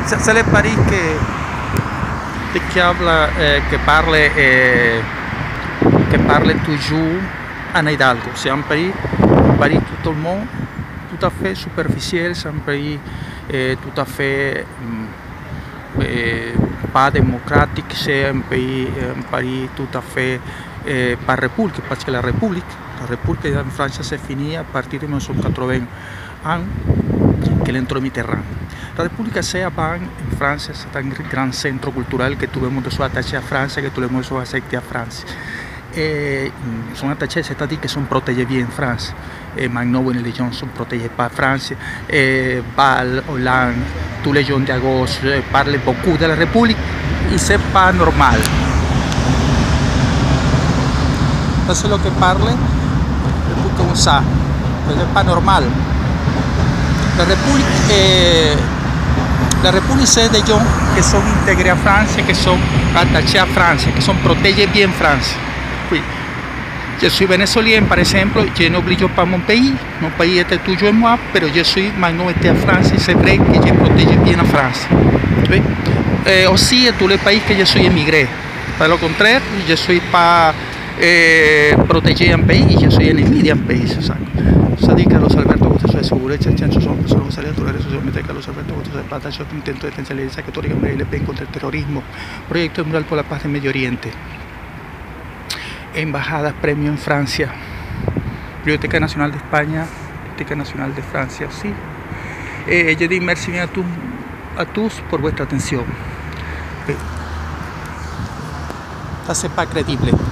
c'est le Paris que parle toujours en Hidalgo. C'est un pays tout le monde, tout à fait superficiel, c'est un pays tout à fait pas démocratique, c'est un pays tout à fait pas république, parce que la République en France s'est finie à partir de 1981, que l'entró Mitterrand. La República c'est avant, en France, c'est un grand centre culturel que tout le monde soit attaché à France, que tout le monde soit accepté à France. Sont attachés, c'est-à-dire qu'ils sont protégés bien en France. Magnot et les gens sont protégés par France. Val, Hollande, tous les gens de gauche parlent beaucoup de la République et c'est pas normal. Ça c'est ce que parle, comme ça, c'est pas normal. La République c'est des gens qui sont intégrés à France, qui sont attachés à France, qui sont protégés bien en France. Oui. Je suis vénézuélien, par exemple, je n'oblige pas mon pays est toujours moi, mais je suis maintenant été à France et c'est vrai que je protège bien la France. Oui. Aussi, tous les pays que je suis émigré. Par le contraire, je ne suis pas protégé un pays, je suis ennemi d'un pays. C'est-à-dire que Carlos Alberto Costa de Seguridad, Chancho son personas que salían de las redes sociales, Carlos Alberto Costa de Plata, yo intento de detencionar católica le pen contra el terrorismo, proyecto mundial por la paz en Medio Oriente, embajada, premio en Francia, Biblioteca Nacional de España, Biblioteca Nacional de Francia, sí. Je dis merci a tous por vuestra atención. Ça c'est pas crédible.